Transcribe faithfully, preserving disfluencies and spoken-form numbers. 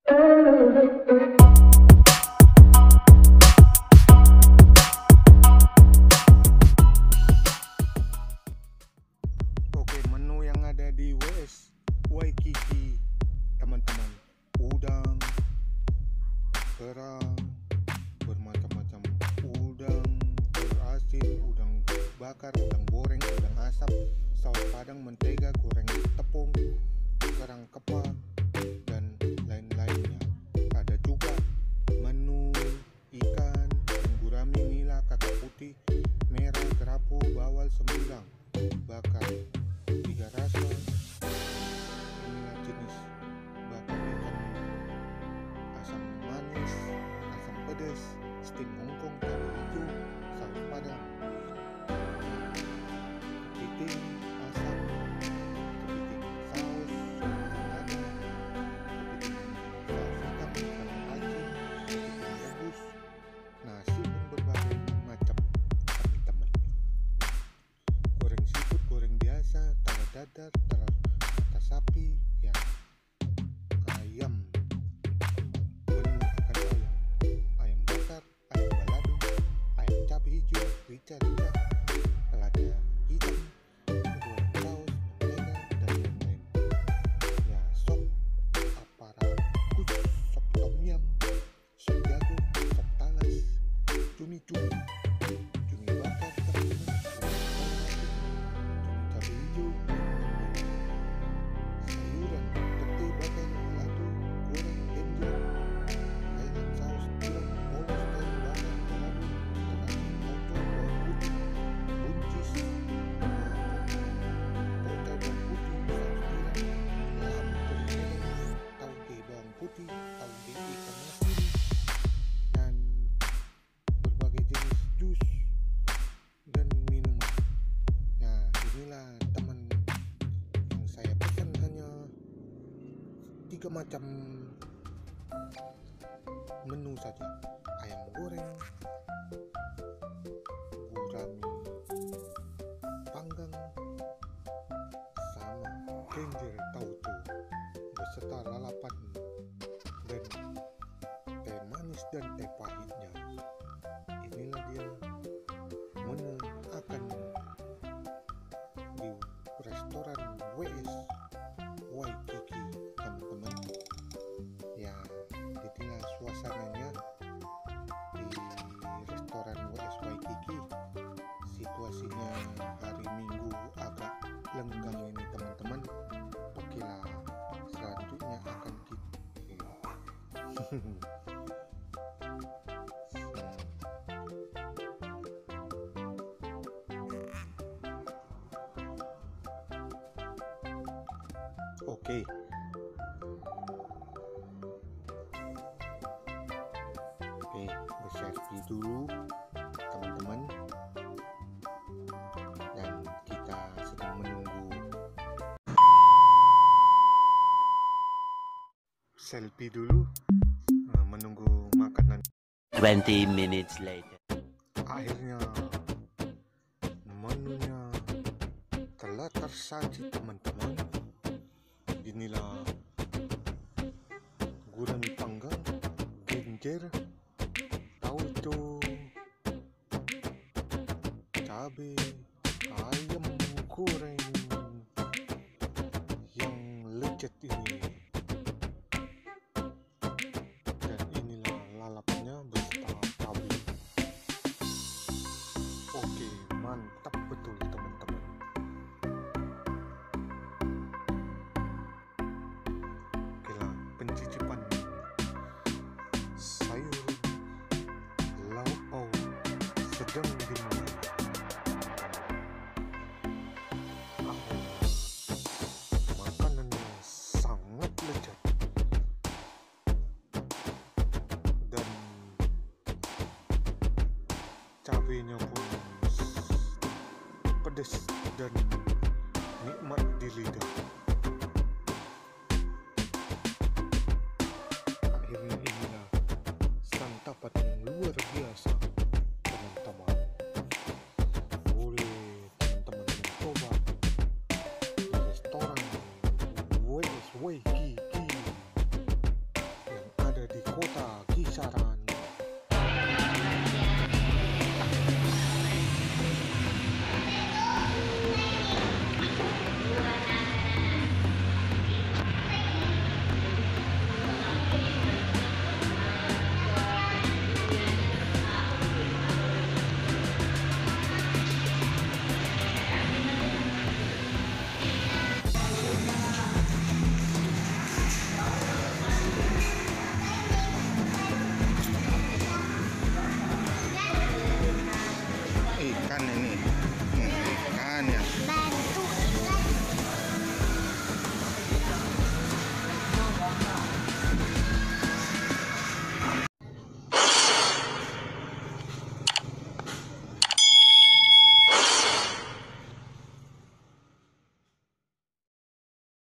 Oke, menu yang ada di W S WAIKIKI, teman-teman, udang, kerang, bermacam-macam udang, telur asin, udang bakar, udang goreng, udang asap, saus padang, mentega, goreng tepung, kerang kepak, dan lain-lainnya. Ada juga menu ikan, gurami, nila, kakap putih, merah, kerapu, bawal, sembilang, bakar, tiga rasa. Inilah jenis bakar ikan asam manis, asam pedas, steam Hongkong, cabai hijau, saus padang, kepiting asam, kepiting saus, kepiting lada, kepiting saus hitam, kacang aci, kepiting rebus, nasi, dan berbagai macam, teman-teman. Goreng seafood, goreng biasa, telur dadar, telur mata sapi, ya, ayam, menu akan ayam, ayam bakar, ayam balado, ayam cabai hijau, rica-rica, lada hitam, goreng saus, mentega, dan lain-lain. Ya, sop aparagus, sop tom yum, sop jagung, sop talas, cumi-cumi, cumi bakar, teman-teman, cabai hijau, sayuran, pete, bakar, balado, goreng, denjel, kailan saus, tiram, polos, kain bakar, balado, ikan asin, ocor, bawang putih, buncis, potai bawang putih, saus tiram, lam, kering, tauge bawang putih, tauge ikan asin, dan berbagai jenis jus dan minuman. Nah, inilah teman yang saya pesan, hanya tiga macam menu saja: ayam goreng, gurami panggang, sama genjer tauco beserta lalapan dan teh manis dan teh pahitnya. Inilah dia menu akan di restoran W S WAIKIKI, teman-teman. Ya, inilah suasananya di restoran W S WAIKIKI. Situasinya hari Minggu agak lenggang ini, teman-teman. Okelah, selanjutnya akan kita Oke. Oke, berselfie dulu, teman-teman. Dan kita sedang menunggu selfie dulu, menunggu makanan. twenty minutes later. Akhirnya menunya telah tersaji, teman-teman. Inilah gurami panggang, genjer, tauco, cabai, ayam goreng yang lezat ini. Dan inilah lalapnya beserta cabai. Oke, mantap betul, teman-teman. Okelah, pencicipan sayur lauk pauk sedang dimulai. Makanannya sangat lezat dan cabenya pun pedas dan nikmat di lidah.